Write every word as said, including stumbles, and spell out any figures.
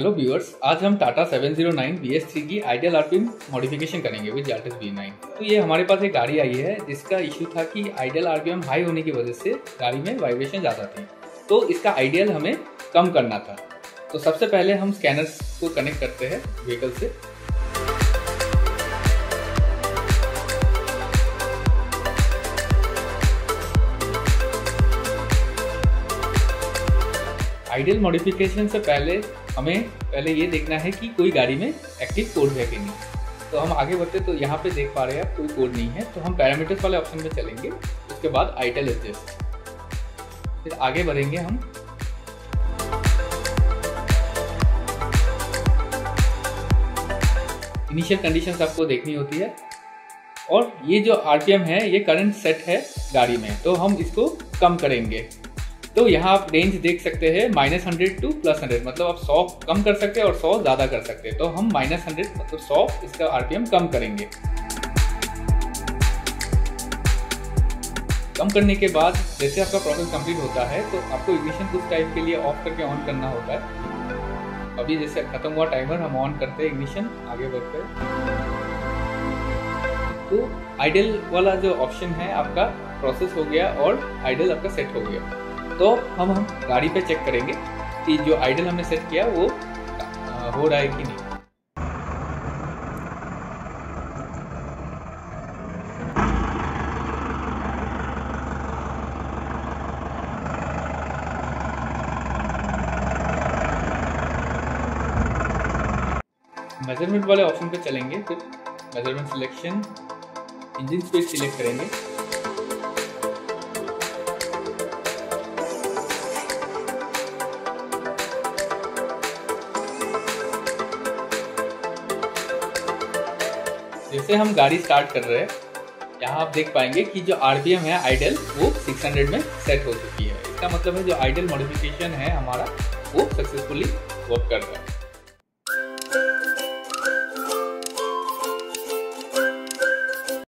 Hello viewers, आज हम Tata seven zero nine B S three की आइडियल आरपीएम मॉडिफिकेशन करेंगे विद जाल्टस बी नाइन। तो ये हमारे पास एक गाड़ी आई है जिसका इशू था कि आइडियल आरपीएम हाई होने की वजह से गाड़ी में वाइब्रेशन ज़्यादा थी, तो इसका आइडियल हमें कम करना था। तो सबसे पहले हम स्कैनर्स को कनेक्ट करते हैं व्हीकल से। आइडियल मॉडिफिकेशन से पहले हमें पहले ये देखना है कि कोई गाड़ी में एक्टिव कोड है कि नहीं। तो हम आगे बढ़ते तो यहाँ पे देख पा रहे हैं आप कोई कोड नहीं है, तो हम पैरामीटर्स वाले ऑप्शन में चलेंगे। उसके बाद आइडियल एडजस्ट, फिर आगे बढ़ेंगे हम। इनिशियल कंडीशंस आपको देखनी होती है और ये जो आरपीएम है ये करंट सेट है गाड़ी में, तो हम इसको कम करेंगे। तो यहाँ आप रेंज देख सकते हैं minus hundred to plus hundred, मतलब आप सौ कम कर सकते हैं और सौ ज़्यादा कर सकते हैं। तो हम माइनस हंड्रेड मतलब सौ इसका आरपीएम कम करेंगे। कम करने के बाद जैसे आपका प्रोसेस कंप्लीट होता है तो आपको इग्निशन कुछ टाइम के लिए ऑफ करके ऑन करना होता है। अभी जैसे खत्म हुआ टाइमर, हम ऑन करते हैं इग्निशन, आगे बढ़ते हैं। तो आइडियल वाला जो ऑप्शन है आपका प्रोसेस हो गया और आइडियल आपका सेट हो गया। तो हम हम गाड़ी पे चेक करेंगे कि जो आइडियल हमने सेट किया वो हो रहा है कि नहीं। मेजरमेंट वाले ऑप्शन पे चलेंगे, फिर measurement selection, engine speed select करेंगे। जैसे हम गाड़ी स्टार्ट कर रहे हैं, यहाँ आप देख पाएंगे कि जो आरपीएम है आइडियल वो सिक्स हंड्रेड में सेट हो चुकी है। इसका मतलब है जो आइडियल मॉडिफिकेशन है हमारा वो सक्सेसफुली वर्क कर रहा है।